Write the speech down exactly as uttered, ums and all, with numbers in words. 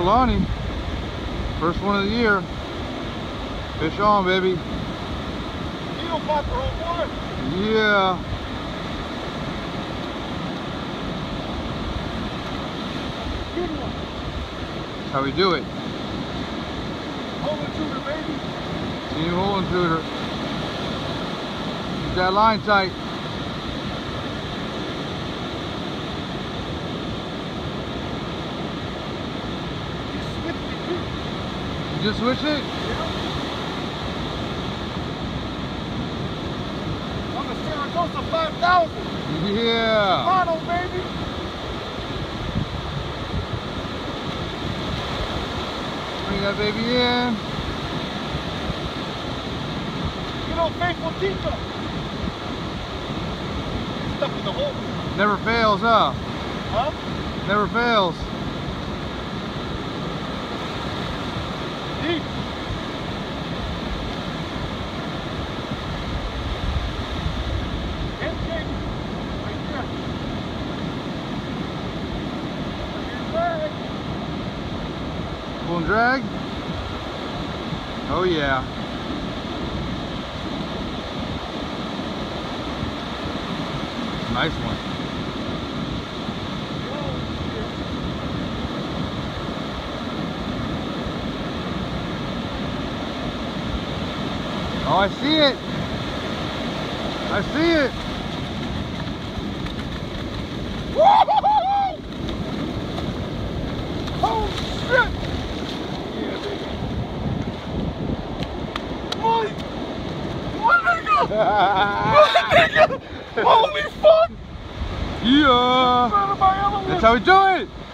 Kalani. First one of the year. Fish on, baby. Needle popper on board. Yeah. Good one. That's how we do it. Hole intruder, baby. Team hole intruder. Keep that line tight. You just switch it? Yeah. On the Saragossa five thousand. Yeah. Mono, baby. Bring that baby in. You know, faithful Tito. Stuck in the hole. Never fails, huh? Huh? Never fails. Deep. Pull and drag. Oh yeah. Nice one. Oh, I see it. I see it. Woo-hoo-hoo-hoo! Oh shit! Yeah, baby. Boy! What nigga? What nigga? Holy fuck! Yeah. That's how we do it.